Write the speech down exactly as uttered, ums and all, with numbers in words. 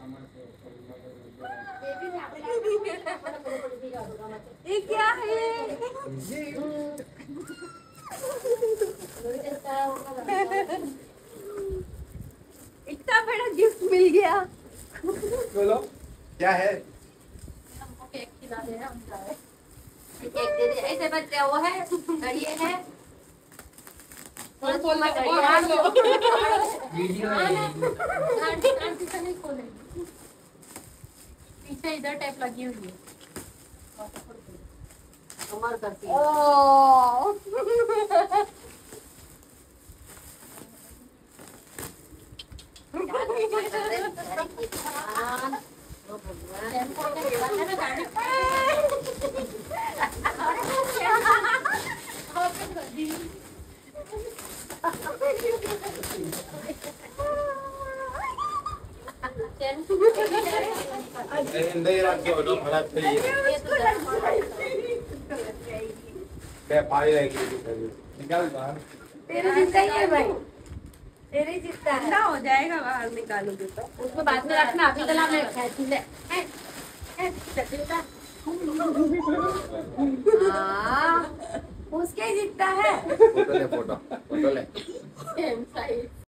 ये क्या है? इतना बड़ा गिफ्ट मिल गया। बोलो क्या है? हमको केक खिला दे रहा है। केक दे दे ऐसे बच्चे वो है ये है और बोल मत और आ लो वीडियो आंटी आंटी से नहीं खोलेगी पीछे इधर टेप लगी हुई है कमर करती है ओह नहीं रख के ऑटो खराब चाहिए क्या पाई रहेगी निकाल बाहर तेरे जितना ही है भाई तेरे जितना है ना हो जाएगा बाहर निकालोगे तो उसको बाद में रखना अभी गला में खेची ले उसके जितना है फोटो ले फोटो फोटो ले सेम साइज